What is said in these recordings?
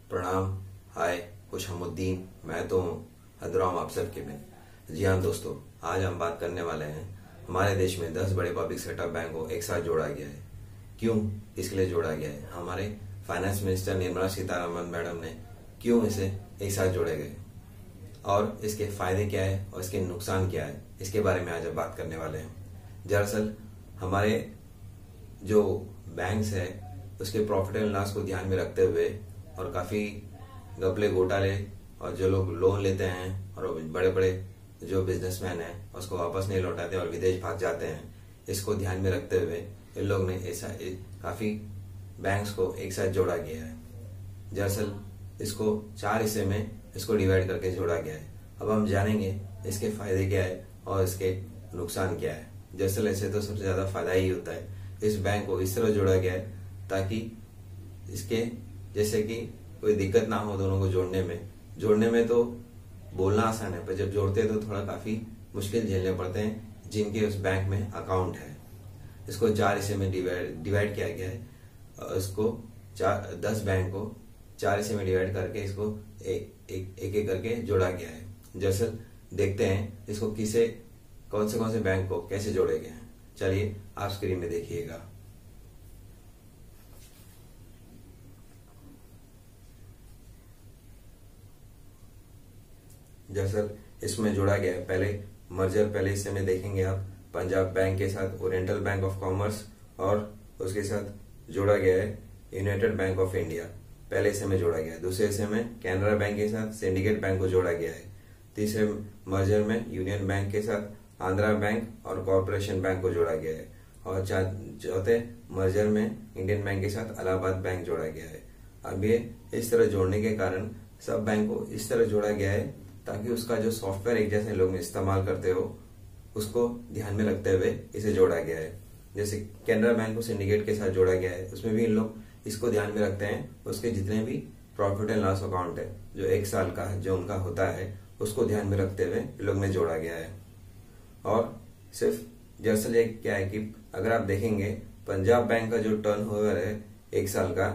प्रणाम। हाय, खुशहमुद्दीन। मैं तो हदराम आप सबके में। जी हाँ दोस्तों, आज हम बात करने वाले हैं हमारे देश में 10 बड़े पब्लिक सेक्टर बैंक को एक साथ जोड़ा गया है। क्यों इसके लिए जोड़ा गया है? हमारे finance minister Nirmala Sitharaman madam ने क्यों इसे एक साथ जोड़े गए और इसके फायदे क्या है और इसके नुकसान क्या है, इसके बारे में आज हम बात करने वाले हैं। दरअसल हमारे जो बैंक्स है उसके प्रॉफिट एंड लॉस को ध्यान में रखते हुए और काफी घपले घोटाले और जो लोग लोन लेते हैं और बड़े बड़े जो बिजनेसमैन हैं उसको वापस नहीं लौटाते और विदेश भाग जाते हैं, इसको ध्यान में रखते हुए इन लोग ने ऐसा काफी बैंक्स को एक साथ जोड़ा गया है। दरअसल इसको 4 हिस्से में इसको डिवाइड करके जोड़ा गया है। अब हम जानेंगे इसके फायदे क्या है और इसके नुकसान क्या है। दरअसल ऐसे तो सबसे ज्यादा फायदा ही होता है। इस बैंक को इस तरह जोड़ा गया है ताकि इसके जैसे कि कोई दिक्कत ना हो दोनों को जोड़ने में तो बोलना आसान है, पर जब जोड़ते हैं तो थोड़ा काफी मुश्किल झेलने पड़ते हैं जिनके उस बैंक में अकाउंट है। इसको 4 हिस्से में डिवाइड किया गया है और इसको 10 बैंक को 4 हिस्से में डिवाइड करके इसको एक करके जोड़ा गया है। दरअसल देखते हैं इसको कौन से बैंक को कैसे जोड़े गए हैं। चलिए आप स्क्रीन में देखिएगा। दरअसल इसमें जोड़ा गया है पहले हिस्से में देखेंगे आप पंजाब बैंक के साथ ओरिएंटल बैंक ऑफ कॉमर्स और उसके साथ जोड़ा गया है यूनाइटेड बैंक ऑफ इंडिया। पहले हिस्से में जोड़ा गया है। दूसरे हिस्से में कैनरा बैंक के साथ सिंडिकेट बैंक को जोड़ा गया है। तीसरे मर्जर में यूनियन बैंक के साथ आंध्रा बैंक और कॉर्पोरेशन बैंक को जोड़ा गया है और चौथे मर्जर में इंडियन बैंक के साथ इलाहाबाद बैंक जोड़ा गया है। अब ये इस तरह जोड़ने के कारण सब बैंक को इस तरह जोड़ा गया है ताकि उसका जो सॉफ्टवेयर एक जैसे लोग इस्तेमाल करते हो उसको ध्यान में रखते हुए इसे जोड़ा गया है। जैसे कैनरा बैंक को सिंडिकेट के साथ जोड़ा गया है, उसमें भी इन लोग इसको ध्यान में रखते हैं। उसके जितने भी प्रॉफिट एंड लॉस अकाउंट है जो 1 साल का जो उनका होता है उसको ध्यान में रखते हुए इन लोग ने जोड़ा गया है। और सिर्फ दरअसल ये क्या है कि अगर आप देखेंगे पंजाब बैंक का जो टर्नओवर है 1 साल का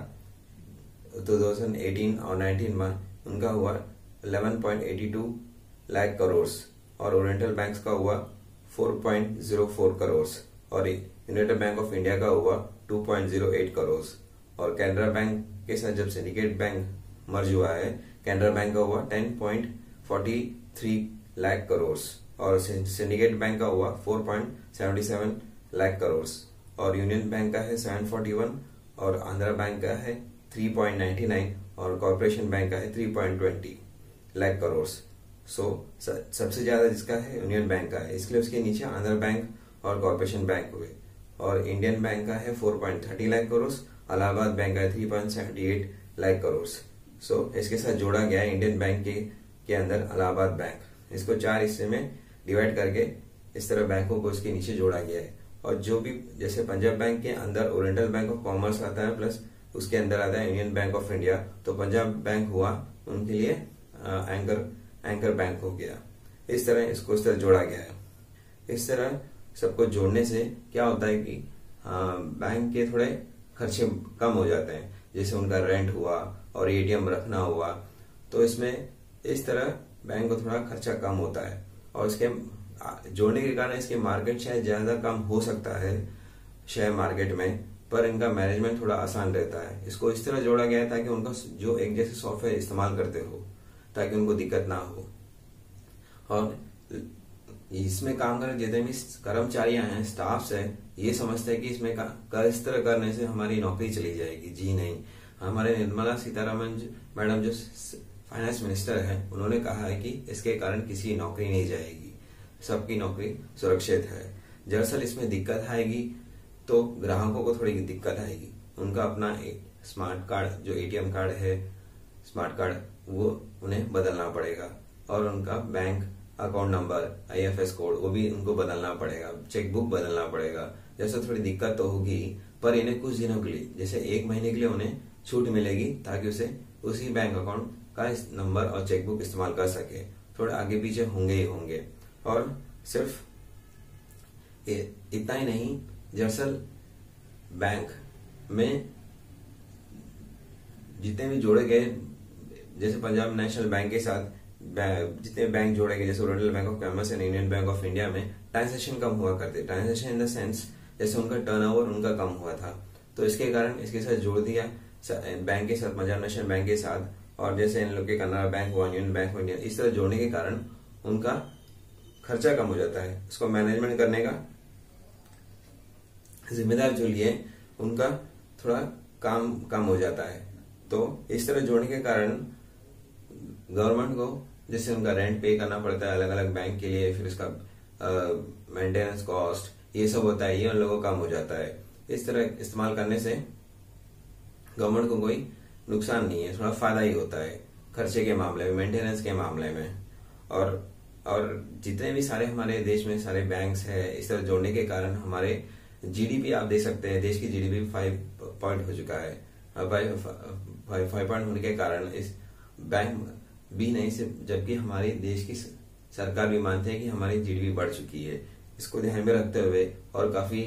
2018 और 19 में उनका हुआ 11.82 लाख करोड़ और ओरिएंटल बैंक्स का हुआ 4.04 करोड़ और यूनाइटेड बैंक ऑफ इंडिया का हुआ 2.08 करोड़ और कैनरा बैंक के साथ जब सिंडिकेट बैंक मर्ज हुआ है कैनरा बैंक का हुआ 10.43 लाख करोड़ और सिंडिकेट बैंक का हुआ 4.77 लाख करोड़ और यूनियन बैंक का है 741 और आंध्रा बैंक का है 3.99 और कॉर्पोरेशन बैंक का है 3.20 लाख करोड़। सबसे ज्यादा जिसका है यूनियन बैंक का है, इसलिए उसके नीचे आंध्रा बैंक और कॉर्पोरेशन बैंक हुए और इंडियन बैंक का है 4.30 लाख करोड़, इलाहाबाद बैंक का है 3.78 लाख करोड़। इसके साथ जोड़ा गया है इंडियन बैंक के अंदर इलाहाबाद बैंक। इसको 4 हिस्से में डिवाइड करके इस तरह बैंकों को इसके नीचे जोड़ा गया है और जो भी जैसे पंजाब बैंक के अंदर ओरिएंटल बैंक ऑफ कॉमर्स आता है प्लस उसके अंदर आता है यूनियन बैंक ऑफ इंडिया, तो पंजाब बैंक हुआ उनके लिए एंकर बैंक हो गया। इस तरह इसको इस तरह जोड़ा गया है। इस तरह सबको जोड़ने से क्या होता है कि बैंक के थोड़े खर्चे कम हो जाते हैं, जैसे उनका रेंट हुआ और एटीएम रखना हुआ, तो इसमें इस तरह बैंक को थोड़ा खर्चा कम होता है और इसके जोड़ने के कारण इसके मार्केट शायद ज्यादा कम हो सकता है शेयर मार्केट में, पर इनका मैनेजमेंट थोड़ा आसान रहता है। इसको इस तरह जोड़ा गया है ताकि उनका जो एक जैसे सॉफ्टवेयर इस्तेमाल करते हो ताकि उनको दिक्कत ना हो और इसमें काम करने जितने भी कर्मचारियां हैं, स्टाफ्स है, ये समझते हैं कि इसमें इस तरह करने से हमारी नौकरी चली जाएगी। जी नहीं, हमारे निर्मला सीतारमण मैडम जो फाइनेंस मिनिस्टर है उन्होंने कहा है कि इसके कारण किसी नौकरी नहीं जाएगी, सबकी नौकरी सुरक्षित है। दरअसल इसमें दिक्कत आएगी तो ग्राहकों को थोड़ी दिक्कत आएगी। उनका अपना स्मार्ट कार्ड जो एटीएम कार्ड है स्मार्ट कार्ड वो उन्हें बदलना पड़ेगा और उनका bank account number IFS code वो भी उनको बदलना पड़ेगा, चेकबुक बदलना पड़ेगा। जैसे थोड़ी दिक्कत तो होगी, पर इन्हें कुछ दिनों के लिए जैसे 1 महीने के लिए उन्हें छूट मिलेगी ताकि उसे उसी बैंक अकाउंट का नंबर और चेकबुक इस्तेमाल कर सके। थोड़े आगे पीछे होंगे ही होंगे। और सिर्फ इतना ही नहीं, दरअसल बैंक में जितने भी जोड़े गए जैसे पंजाब नेशनल बैंक के साथ जितने बैंक जोड़े गए, जैसे oriental bank of commerce and Indian bank of India में ट्रांजेक्शन कम हुआ करते, ट्रांजेक्शन इन द सेंस जैसे उनका टर्नओवर उनका कम हुआ था, तो इसके कारण इसके साथ जोड़ दिया बैंक के साथ, पंजाब नेशनल बैंक के साथ, और जैसे इन लोग के कनाडा बैंक हुआ, यूनियन बैंक ऑफ इंडिया, इस तरह जोड़ने के कारण उनका खर्चा कम हो जाता है। इसको मैनेजमेंट करने का जिम्मेदार जो लिए उनका थोड़ा काम कम हो जाता है। तो इस तरह जोड़ने के कारण गवर्नमेंट को जैसे उनका रेंट पे करना पड़ता है अलग अलग बैंक के लिए, फिर उसका मेंटेनेंस कॉस्ट ये सब होता है, ये उन लोगों का कम हो जाता है। इस तरह इस्तेमाल करने से गवर्नमेंट को कोई नुकसान नहीं है, थोड़ा फायदा ही होता है खर्चे के मामले में, मेंटेनेंस के मामले में। और जितने भी सारे हमारे देश में सारे बैंक्स है, इस तरह जोड़ने के कारण हमारे जीडीपी आप देख सकते हैं, देश की जीडीपी 5 पॉइंट हो चुका है। 5 पॉइंट होने के कारण इस बैंक भी नहीं सिर्फ, जबकि हमारी देश की सरकार भी मानते हैं कि हमारी जीडीपी बढ़ चुकी है। इसको ध्यान में रखते हुए और काफी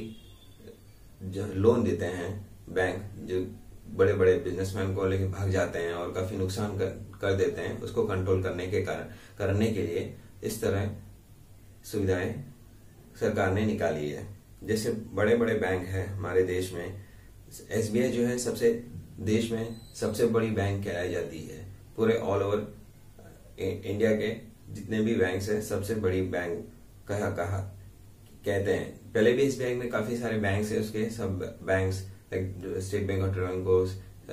लोन देते हैं बैंक, जो बड़े बड़े बिजनेसमैन को लेके भाग जाते हैं और काफी नुकसान कर देते हैं, उसको कंट्रोल करने के लिए इस तरह सुविधाएं सरकार ने निकाली है। जैसे बड़े बड़े बैंक है हमारे देश में, एसबीआई जो है देश में सबसे बड़ी बैंक कहलाई जाती है। पूरे ऑल ओवर इंडिया के जितने भी बैंक है सबसे बड़ी बैंक कहा कहते हैं। पहले भी इस बैंक में काफी सारे बैंक है, उसके सब banks state bank of Travancore,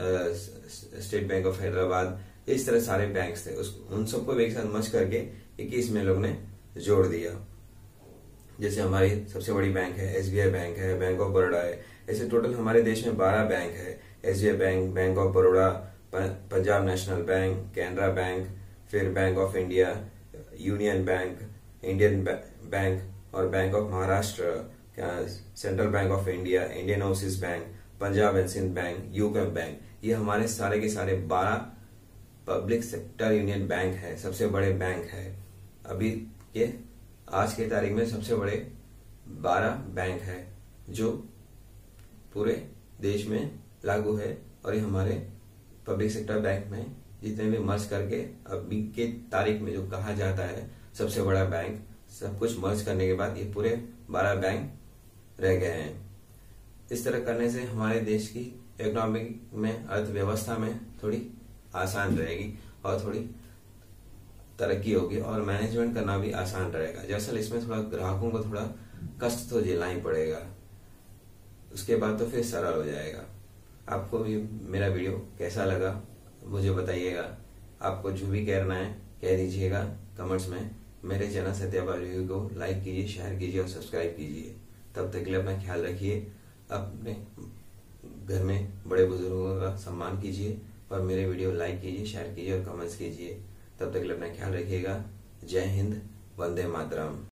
state bank of Hyderabad, इस तरह सारे बैंक्स थे, उन सबको एक साथ मर्ज करके 21 में लोग ने जोड़ दिया। जैसे हमारी सबसे बड़ी बैंक है एसबीआई बैंक है, बैंक ऑफ बड़ौदा है। ऐसे टोटल हमारे देश में 12 बैंक है, SBI bank, bank of Baroda, Punjab national bank, Canara bank, फिर bank of India, union bank, Indian bank और bank of Maharashtra, central bank of India, Indian overseas bank, Punjab and Sind bank, UCO bank. ये हमारे सारे के सारे 12 पब्लिक सेक्टर यूनियन बैंक है, सबसे बड़े बैंक है। अभी के आज के तारीख में सबसे बड़े 12 बैंक है जो पूरे देश में लागू है, और ये हमारे पब्लिक सेक्टर बैंक में जितने भी मर्ज करके अभी के तारीख में जो कहा जाता है सबसे बड़ा बैंक, सब कुछ मर्ज करने के बाद ये पूरे 12 बैंक रह गए हैं। इस तरह करने से हमारे देश की इकोनॉमिक में, अर्थव्यवस्था में थोड़ी आसान रहेगी और थोड़ी तरक्की होगी और मैनेजमेंट करना भी आसान रहेगा। दरअसल इसमें थोड़ा ग्राहकों को थोड़ा कष्ट तो झेलना ही पड़ेगा, उसके बाद तो फिर सरल हो जाएगा। आपको भी मेरा वीडियो कैसा लगा मुझे बताइएगा। आपको जो भी कहना है कह दीजिएगा कमेंट्स में। मेरे चैनल सत्या भाई को लाइक कीजिए, शेयर कीजिए और सब्सक्राइब कीजिए। तब तक के लिए अपना ख्याल रखिए, अपने घर में बड़े बुजुर्गों का सम्मान कीजिए और मेरे वीडियो लाइक कीजिए, शेयर कीजिए और कमेंट्स कीजिए। तब तक के लिए अपना ख्याल रखिएगा। जय हिंद, वंदे मातरम।